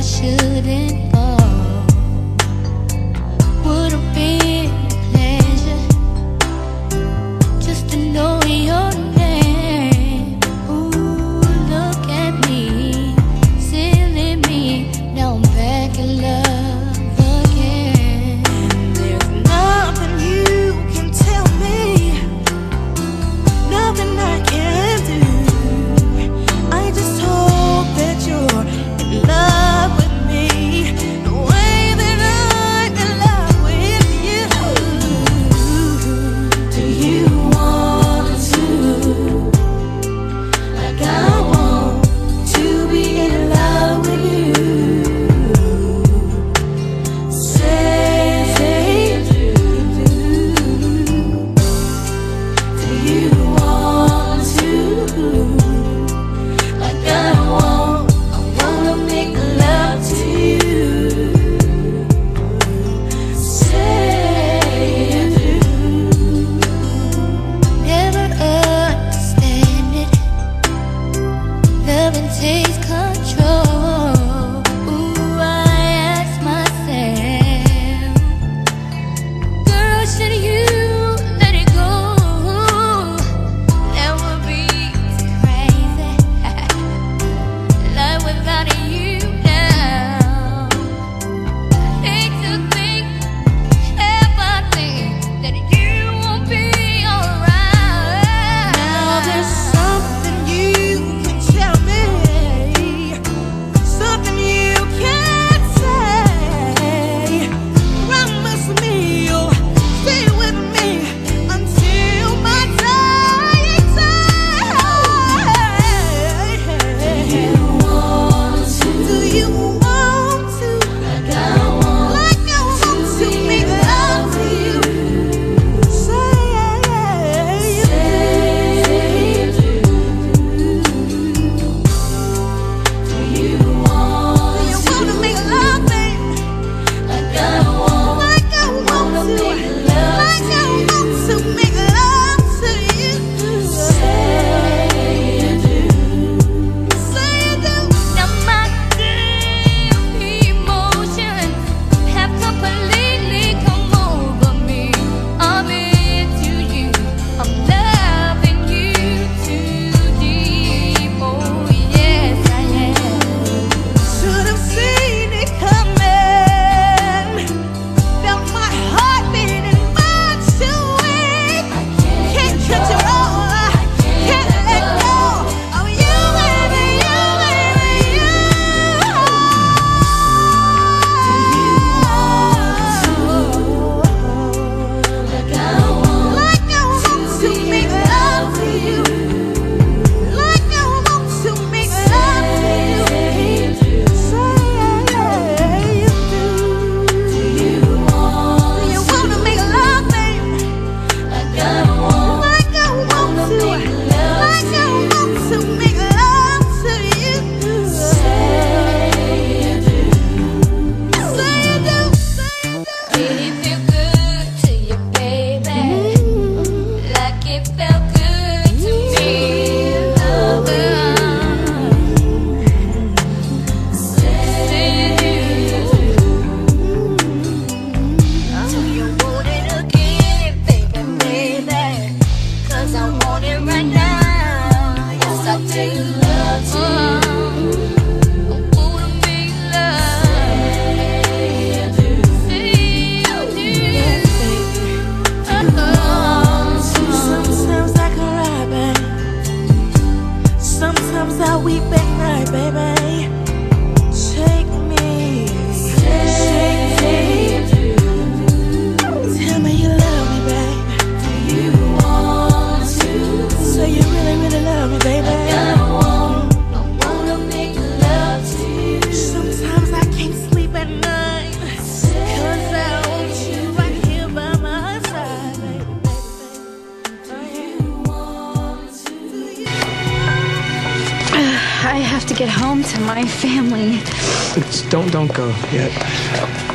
shouldn't fall. Would have been a pleasure just to know your name. Ooh, look at me, silly me. Now I'm back in love again. And there's nothing you can tell me, nothing I can do. I just hope that you're in love with me the way that I'm in love with you. Do you want to, like I want to be in love with you? Say you do. Do you want to, like I wanna make love to you? Say you do. Never understand it. Loving takes control. Ooh, I ask myself, girl, should you let it go? That would be too crazy. Life without you now. I hate to think, ever think that you won't be alright. Now there's something you can tell me, something you can't say. Promise me you'll stay with me until my dying day. Do you want to? Do you want to? Like I want to make love to you. Say you do. Do you want to make love, baby? Like I want to make love to you. Say you do. Say you do. Now my damn emotions have completely come over me. I'm into you, I'm loving you too deep. Oh yes, I am. Should have seen it coming. Felt my heart beating much too weak. Can't control, can't let go of you, baby, you, baby, you. Do you want to, like I want to make love to you? Like I want to make love to you. Say you do. Do you want to make love, baby? Like I want to make love to you. Say you do. Say you do. Say you do. Did it feel good to you, baby? Like it felt good to me, lover. Say you do. Do you want it again, baby? 'Cause I want it right now. Yes, I take love to you. I wanna make love. Say you do. Sometimes I cry, baby. Sometimes I weep at night, baby. Shake me, shake me. Tell me you love me, baby. Do you want to? Say you really, really love me, baby. I wanna make love to you. Sometimes I can't sleep at night, 'cause I want you right here by my side, baby, baby. Do you want to? I have to get home to my family. Don't go yet.